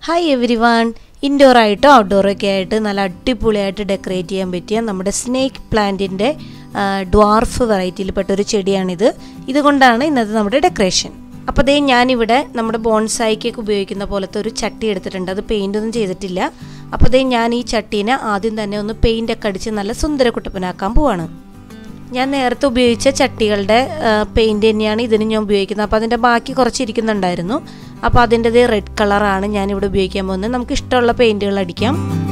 Hi everyone, indoor ആയിട്ടോ outdoor ഒക്കെ ആയിട്ട് നല്ല അടിപൊളിയായിട്ട് ഡെക്കറേറ്റ് ചെയ്യാൻ പറ്റിയ നമ്മുടെ സ്നേക്ക് പ്ലാന്റിൻ്റെ ഡ്വാർഫ് വെറൈറ്റിയിൽപ്പെട്ട ഒരു ചെടിയാണിത്. ഇതുകൊണ്ടാണ് ഇന്നത്തെ നമ്മുടെ ഡെക്കറേഷൻ. അപ്പോൾ ദേ ഞാനിവിടെ നമ്മുടെ ബോൺസായിക്കൊക്കെ ഉപയോഗിക്കുന്ന പോലത്തെ ഒരു ചട്ടി എടുത്തിട്ടുണ്ട്. അത് പെയിൻ്റ് ഒന്നും ചെയ്തിട്ടില്ല. അപ്പോൾ ദേ ഞാൻ ഈ ചട്ടീനെ ആദ്യം തന്നെ ഒന്ന് പെയിൻ്റൊക്കെ അടിച്ച് നല്ല സുന്ദര കുട്ടപ്പനാക്കാൻ പോവാണ്. ഞാൻ നേരത്തെ ഉപയോഗിച്ച ചട്ടികളുടെ പെയിൻറ് തന്നെയാണ് ഇതിന് ഞാൻ ഉപയോഗിക്കുന്നത്. അപ്പോൾ അതിൻ്റെ ബാക്കി കുറച്ച് ഇരിക്കുന്നുണ്ടായിരുന്നു. അപ്പോൾ അതിൻ്റെത് റെഡ് കളറാണ് ഞാനിവിടെ ഉപയോഗിക്കാൻ പോകുന്നത്. നമുക്ക് ഇഷ്ടമുള്ള പെയിൻറ്റുകൾ അടിക്കാം.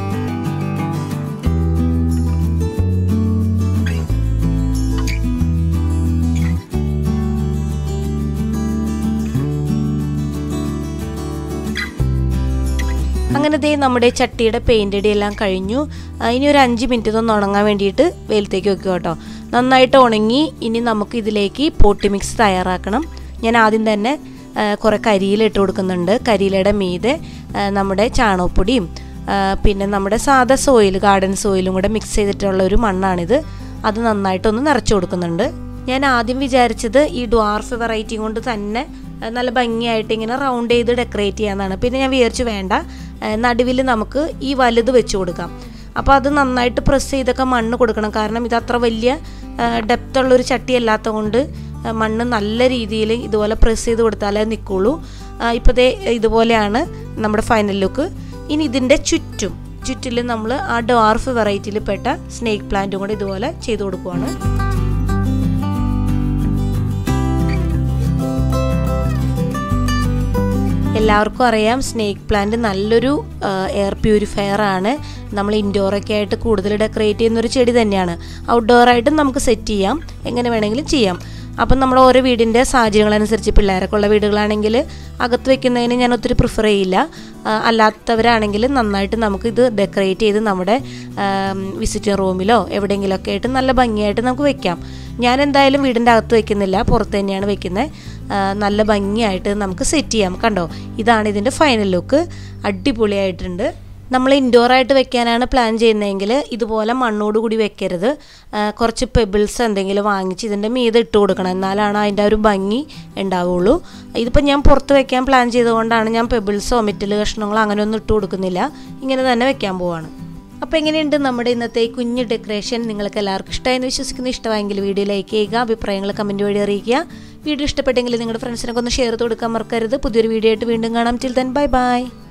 അങ്ങനെ ദേ നമ്മുടെ ചട്ടിയുടെ പെയിൻ്റ് അടി എല്ലാം കഴിഞ്ഞു. ഇനി ഒരു 5 മിനിറ്റ് ഇതൊന്ന് ഉണങ്ങാൻ വേണ്ടിയിട്ട് വെയിലത്തേക്ക് വെക്കുക കേട്ടോ. നന്നായിട്ട് ഉണങ്ങി. ഇനി നമുക്ക് ഇതിലേക്ക് പോട്ടി മിക്സ് തയ്യാറാക്കണം. ഞാൻ ആദ്യം തന്നെ കുറേ കരിയില ഇട്ട് കൊടുക്കുന്നുണ്ട്. കരിയിലയുടെ മീതെ നമ്മുടെ ചാണകപ്പൊടിയും പിന്നെ നമ്മുടെ സാധാ സോയിൽ, ഗാർഡൻ സോയിലും കൂടെ മിക്സ് ചെയ്തിട്ടുള്ള ഒരു മണ്ണാണിത്. അത് നന്നായിട്ടൊന്ന് നിറച്ച് കൊടുക്കുന്നുണ്ട്. ഞാൻ ആദ്യം വിചാരിച്ചത് ഈ ഡ്വാർഫ് വെറൈറ്റി കൊണ്ട് തന്നെ നല്ല ഭംഗിയായിട്ട് ഇങ്ങനെ റൗണ്ട് ചെയ്ത് ഡെക്കറേറ്റ് ചെയ്യാമെന്നാണ്. പിന്നെ ഞാൻ വിചാരിച്ചു വേണ്ട, നടുവിൽ നമുക്ക് ഈ വലുത് വെച്ച് കൊടുക്കാം. അപ്പോൾ അത് നന്നായിട്ട് പ്രസ് ചെയ്തൊക്കെ മണ്ണ് കൊടുക്കണം. കാരണം ഇത് അത്ര വലിയ ഡെപ്തുള്ളൊരു ചട്ടി അല്ലാത്ത കൊണ്ട് മണ്ണ് നല്ല രീതിയിൽ ഇതുപോലെ പ്രസ് ചെയ്ത് കൊടുത്താലേ നിൽക്കുള്ളൂ. ഇപ്പോൾ ദേ ഇതുപോലെയാണ് നമ്മുടെ ഫൈനൽ ലുക്ക്. ഇനി ഇതിൻ്റെ ചുറ്റിൽ നമ്മൾ ആ ഡ്വാർഫ് വെറൈറ്റിയിൽ പെട്ട സ്നേക്ക് പ്ലാന്റും കൂടെ ഇതുപോലെ ചെയ്ത് കൊടുക്കുവാണ്. എല്ലാവർക്കും അറിയാം, സ്നേക്ക് പ്ലാന്റ് നല്ലൊരു എയർ പ്യൂരിഫയർ ആണ്. നമ്മൾ ഇൻഡോറൊക്കെ ആയിട്ട് കൂടുതൽ ഡെക്കറേറ്റ് ചെയ്യുന്നൊരു ചെടി തന്നെയാണ്. ഔട്ട്ഡോറായിട്ടും നമുക്ക് സെറ്റ് ചെയ്യാം, എങ്ങനെ വേണമെങ്കിലും ചെയ്യാം. അപ്പം നമ്മൾ ഓരോ വീടിൻ്റെ സാഹചര്യങ്ങളനുസരിച്ച്, പിള്ളേരൊക്കെ ഉള്ള വീടുകളാണെങ്കിൽ അകത്ത് വെക്കുന്നതിന് ഞാൻ ഒത്തിരി പ്രിഫർ ചെയ്യില്ല. അല്ലാത്തവരാണെങ്കിൽ നന്നായിട്ട് നമുക്ക് ഇത് ഡെക്കറേറ്റ് ചെയ്ത് നമ്മുടെ വിസിറ്റിംഗ് റൂമിലോ എവിടെയെങ്കിലുമൊക്കെ ആയിട്ട് നല്ല ഭംഗിയായിട്ട് നമുക്ക് വെക്കാം. ഞാൻ എന്തായാലും വീടിൻ്റെ അകത്ത് വെക്കുന്നില്ല, പുറത്ത് തന്നെയാണ് വെക്കുന്നത്. നല്ല ഭംഗിയായിട്ട് നമുക്ക് സെറ്റ് ചെയ്യാം. കണ്ടോ, ഇതാണ് ഇതിൻ്റെ ഫൈനൽ ലുക്ക്. അടിപൊളിയായിട്ടുണ്ട്. നമ്മൾ ഇൻഡോറായിട്ട് വെക്കാനാണ് പ്ലാൻ ചെയ്യുന്നതെങ്കിൽ ഇതുപോലെ മണ്ണോട് കൂടി വെക്കരുത്. കുറച്ച് പെബിൾസ് എന്തെങ്കിലും വാങ്ങിച്ച് ഇതിൻ്റെ മീതെ ഇട്ട് കൊടുക്കണം. എന്നാലാണ് അതിൻ്റെ ഒരു ഭംഗി ഉണ്ടാവുള്ളൂ. ഇതിപ്പോൾ ഞാൻ പുറത്ത് വെക്കാൻ പ്ലാൻ ചെയ്തുകൊണ്ടാണ് ഞാൻ പെബിൾസോ മെറ്റൽ കഷ്ണങ്ങളോ അങ്ങനെയൊന്നും ഇട്ട് കൊടുക്കുന്നില്ല. ഇങ്ങനെ തന്നെ വെക്കാൻ പോവാണ്. അപ്പോൾ എങ്ങനെയുണ്ട് നമ്മുടെ ഇന്നത്തെ ഈ കുഞ്ഞ് ഡെക്കറേഷൻ? നിങ്ങൾക്ക് എല്ലാവർക്കും ഇഷ്ടമായെന്ന് വിശ്വസിക്കുന്നു. ഇഷ്ടമായെങ്കിൽ വീഡിയോ ലൈക്ക് ചെയ്യുക, അഭിപ്രായങ്ങൾ കമൻറ്റ് വഴി അറിയിക്കുക. വീഡിയോ ഇഷ്ടപ്പെട്ടെങ്കിൽ നിങ്ങളുടെ ഫ്രണ്ട്സിനൊക്കെ ഒന്ന് ഷെയർ ചെയ്ത് കൊടുക്കാൻ മറക്കരുത്. പുതിയൊരു വീഡിയോ ആയിട്ട് വീണ്ടും കാണാം. Till then bye by.